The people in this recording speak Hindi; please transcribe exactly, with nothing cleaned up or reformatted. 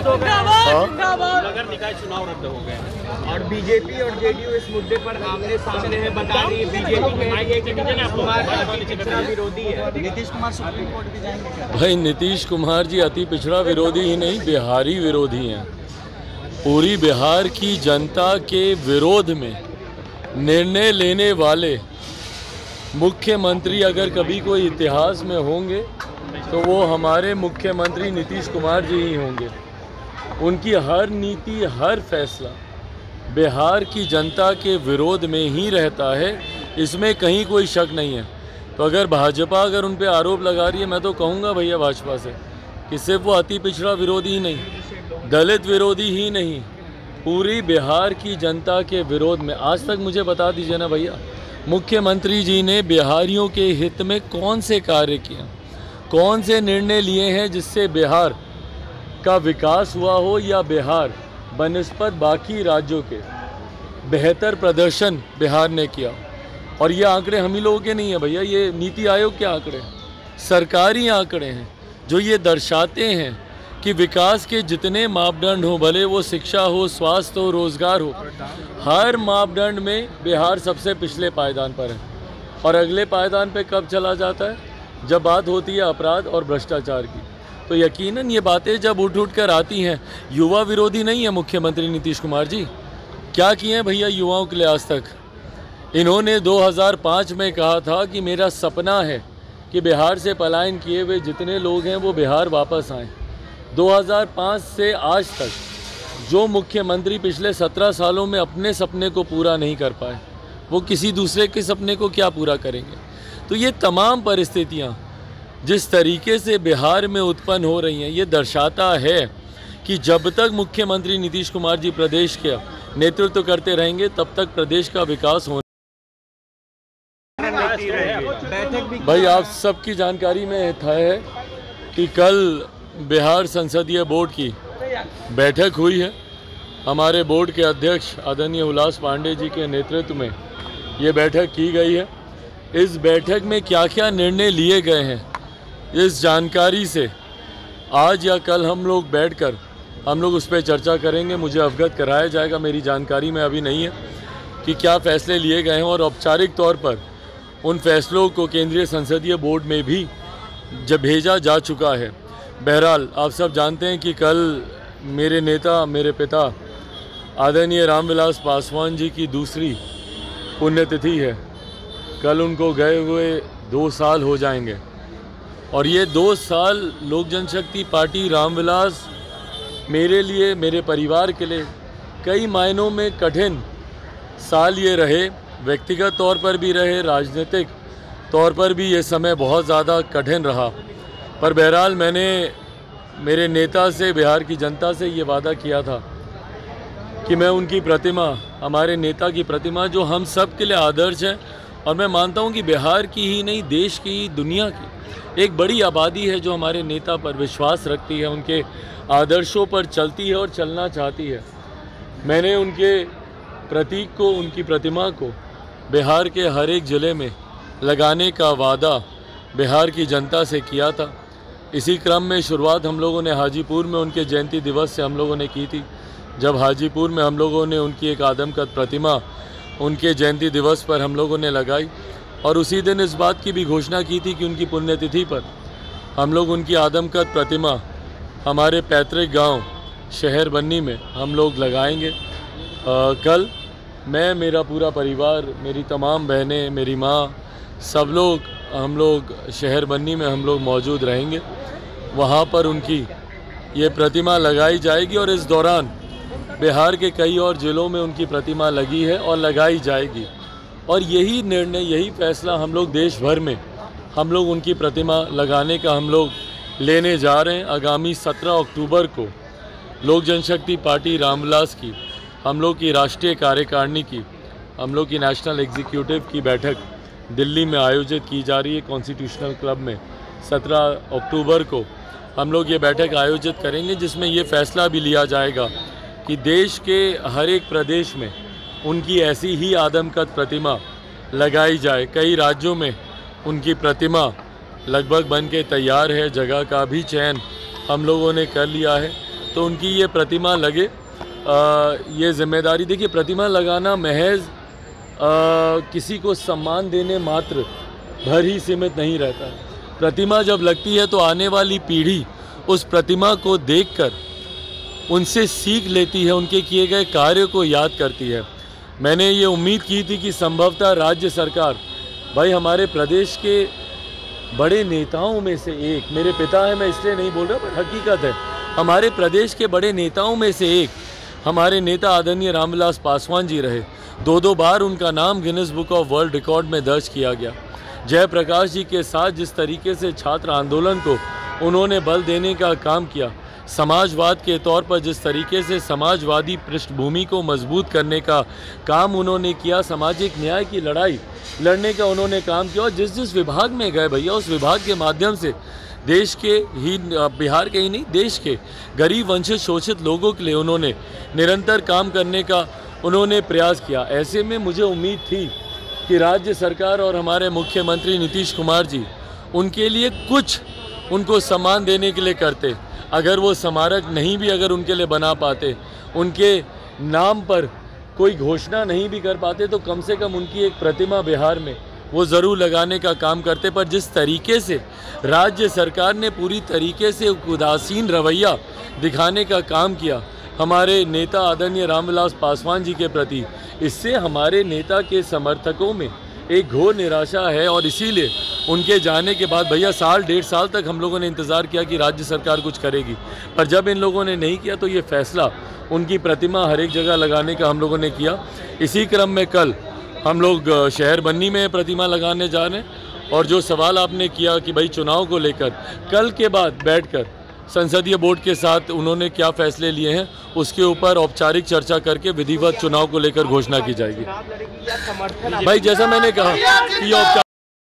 हो गए, नगर निकाय चुनाव रद्द हो गए और बीजेपी और जेडीयू इस मुद्दे पर आमने सामने है। बता रही है बीजेपी कह रही है कि नीतीश कुमार अति पिछड़ा विरोधी है। नीतीश कुमार सुप्रीम कोर्ट भी जाएंगे क्या? भाई नीतीश कुमार जी अति पिछड़ा विरोधी ही नहीं, बिहारी विरोधी हैं। पूरी बिहार की जनता के विरोध में निर्णय लेने वाले मुख्यमंत्री अगर कभी कोई इतिहास में होंगे तो वो हमारे मुख्यमंत्री नीतीश कुमार जी ही होंगे। उनकी हर नीति, हर फैसला बिहार की जनता के विरोध में ही रहता है, इसमें कहीं कोई शक नहीं है। तो अगर भाजपा अगर उन पे आरोप लगा रही है, मैं तो कहूँगा भैया भाजपा से कि सिर्फ वो अति पिछड़ा विरोधी ही नहीं, दलित विरोधी ही नहीं, पूरी बिहार की जनता के विरोध में। आज तक मुझे बता दीजिए ना भैया, मुख्यमंत्री जी ने बिहारियों के हित में कौन से कार्य किए, कौन से निर्णय लिए हैं जिससे बिहार का विकास हुआ हो या बिहार बनिस्पत बाकी राज्यों के बेहतर प्रदर्शन बिहार ने किया। और ये आंकड़े हम ही लोगों के नहीं है भैया, ये नीति आयोग के आंकड़े हैं, सरकारी आंकड़े हैं जो ये दर्शाते हैं कि विकास के जितने मापदंड हो, भले वो शिक्षा हो, स्वास्थ्य हो, रोजगार हो, हर मापदंड में बिहार सबसे पिछले पायदान पर है। और अगले पायदान पे कब चला जाता है? जब बात होती है अपराध और भ्रष्टाचार की। तो यकीनन ये बातें जब उठ उठ कर आती हैं, युवा विरोधी नहीं है मुख्यमंत्री नीतीश कुमार जी। क्या किए हैं भैया युवाओं के लिए आज तक? इन्होंने दो हज़ार पाँच में कहा था कि मेरा सपना है कि बिहार से पलायन किए हुए जितने लोग हैं वो बिहार वापस आएँ। दो हज़ार पाँच से आज तक जो मुख्यमंत्री पिछले सत्रह सालों में अपने सपने को पूरा नहीं कर पाए, वो किसी दूसरे के सपने को क्या पूरा करेंगे? तो ये तमाम परिस्थितियाँ जिस तरीके से बिहार में उत्पन्न हो रही हैं, ये दर्शाता है कि जब तक मुख्यमंत्री नीतीश कुमार जी प्रदेश के नेतृत्व करते रहेंगे तब तक प्रदेश का विकास होना। भाई आप सबकी जानकारी में था है कि कल बिहार संसदीय बोर्ड की बैठक हुई है। हमारे बोर्ड के अध्यक्ष आदरणीय उल्लास पांडे जी के नेतृत्व में ये बैठक की गई है। इस बैठक में क्या क्या निर्णय लिए गए हैं, इस जानकारी से आज या कल हम लोग बैठकर हम लोग उस पर चर्चा करेंगे। मुझे अवगत कराया जाएगा, मेरी जानकारी में अभी नहीं है कि क्या फैसले लिए गए हैं, और औपचारिक तौर पर उन फैसलों को केंद्रीय संसदीय बोर्ड में भी जब भेजा जा चुका है। बहरहाल आप सब जानते हैं कि कल मेरे नेता, मेरे पिता आदरणीय रामविलास पासवान जी की दूसरी पुण्यतिथि है। कल उनको गए हुए दो साल हो जाएंगे, और ये दो साल लोक जनशक्ति पार्टी रामविलास मेरे लिए, मेरे परिवार के लिए कई मायनों में कठिन साल ये रहे। व्यक्तिगत तौर पर भी रहे, राजनीतिक तौर पर भी ये समय बहुत ज़्यादा कठिन रहा। पर बहरहाल मैंने मेरे नेता से, बिहार की जनता से ये वादा किया था कि मैं उनकी प्रतिमा, हमारे नेता की प्रतिमा जो हम सब के लिए आदर्श है, और मैं मानता हूँ कि बिहार की ही नहीं, देश की, दुनिया की एक बड़ी आबादी है जो हमारे नेता पर विश्वास रखती है, उनके आदर्शों पर चलती है और चलना चाहती है। मैंने उनके प्रतीक को, उनकी प्रतिमा को बिहार के हर एक ज़िले में लगाने का वादा बिहार की जनता से किया था। इसी क्रम में शुरुआत हम लोगों ने हाजीपुर में उनके जयंती दिवस से हम लोगों ने की थी, जब हाजीपुर में हम लोगों ने उनकी एक आदमकद प्रतिमा उनके जयंती दिवस पर हम लोगों ने लगाई। और उसी दिन इस बात की भी घोषणा की थी कि उनकी पुण्यतिथि पर हम लोग उनकी आदमकद प्रतिमा हमारे पैतृक गांव शहर बन्नी में हम लोग लगाएंगे। आ, कल मैं, मेरा पूरा परिवार, मेरी तमाम बहनें, मेरी माँ, सब लोग हम लोग शहर बन्नी में हम लोग मौजूद रहेंगे। वहाँ पर उनकी ये प्रतिमा लगाई जाएगी, और इस दौरान बिहार के कई और ज़िलों में उनकी प्रतिमा लगी है और लगाई जाएगी। और यही निर्णय, यही फैसला हम लोग देश भर में हम लोग उनकी प्रतिमा लगाने का हम लोग लेने जा रहे हैं। आगामी सत्रह अक्टूबर को लोक जनशक्ति पार्टी रामविलास की, हम लोग की राष्ट्रीय कार्यकारिणी की, हम लोग की नेशनल एग्जीक्यूटिव की बैठक दिल्ली में आयोजित की जा रही है कॉन्स्टिट्यूशनल क्लब में। सत्रह अक्टूबर को हम लोग ये बैठक आयोजित करेंगे, जिसमें ये फैसला भी लिया जाएगा कि देश के हर एक प्रदेश में उनकी ऐसी ही आदमकद प्रतिमा लगाई जाए। कई राज्यों में उनकी प्रतिमा लगभग बन के तैयार है, जगह का भी चयन हम लोगों ने कर लिया है। तो तो उनकी ये प्रतिमा लगे, आ, ये जिम्मेदारी। देखिए, प्रतिमा लगाना महज आ, किसी को सम्मान देने मात्र भर ही सीमित नहीं रहता। प्रतिमा जब लगती है तो आने वाली पीढ़ी उस प्रतिमा को देखकर उनसे सीख लेती है, उनके किए गए कार्य को याद करती है। मैंने ये उम्मीद की थी कि संभवतः राज्य सरकार, भाई हमारे प्रदेश के बड़े नेताओं में से एक, मेरे पिता हैं मैं इसलिए नहीं बोल रहा, पर हकीकत है हमारे प्रदेश के बड़े नेताओं में से एक हमारे नेता आदरणीय रामविलास पासवान जी रहे। दो दो बार उनका नाम Guinness book of world record में दर्ज किया गया। जयप्रकाश जी के साथ जिस तरीके से छात्र आंदोलन को उन्होंने बल देने का काम किया, समाजवाद के तौर पर जिस तरीके से समाजवादी पृष्ठभूमि को मजबूत करने का काम उन्होंने किया, सामाजिक न्याय की लड़ाई लड़ने का उन्होंने काम किया, और जिस जिस विभाग में गए भैया उस विभाग के माध्यम से देश के ही, बिहार के ही नहीं, देश के गरीब वंचित शोषित लोगों के लिए उन्होंने निरंतर काम करने का उन्होंने प्रयास किया। ऐसे में मुझे उम्मीद थी कि राज्य सरकार और हमारे मुख्यमंत्री नीतीश कुमार जी उनके लिए कुछ उनको सम्मान देने के लिए करते। अगर वो स्मारक नहीं भी अगर उनके लिए बना पाते, उनके नाम पर कोई घोषणा नहीं भी कर पाते, तो कम से कम उनकी एक प्रतिमा बिहार में वो ज़रूर लगाने का काम करते। पर जिस तरीके से राज्य सरकार ने पूरी तरीके से उदासीन रवैया दिखाने का काम किया हमारे नेता आदरणीय रामविलास पासवान जी के प्रति, इससे हमारे नेता के समर्थकों में एक घोर निराशा है। और इसीलिए उनके जाने के बाद भैया साल डेढ़ साल तक हम लोगों ने इंतज़ार किया कि राज्य सरकार कुछ करेगी, पर जब इन लोगों ने नहीं किया तो ये फैसला उनकी प्रतिमा हर एक जगह लगाने का हम लोगों ने किया। इसी क्रम में कल हम लोग शहर बन्नी में प्रतिमा लगाने जा रहे हैं। और जो सवाल आपने किया कि भाई चुनाव को लेकर कल के बाद बैठकर संसदीय बोर्ड के साथ उन्होंने क्या फैसले लिए हैं, उसके ऊपर औपचारिक चर्चा करके विधिवत चुनाव को लेकर घोषणा की जाएगी। भाई जैसा मैंने कहा कि औपचारिक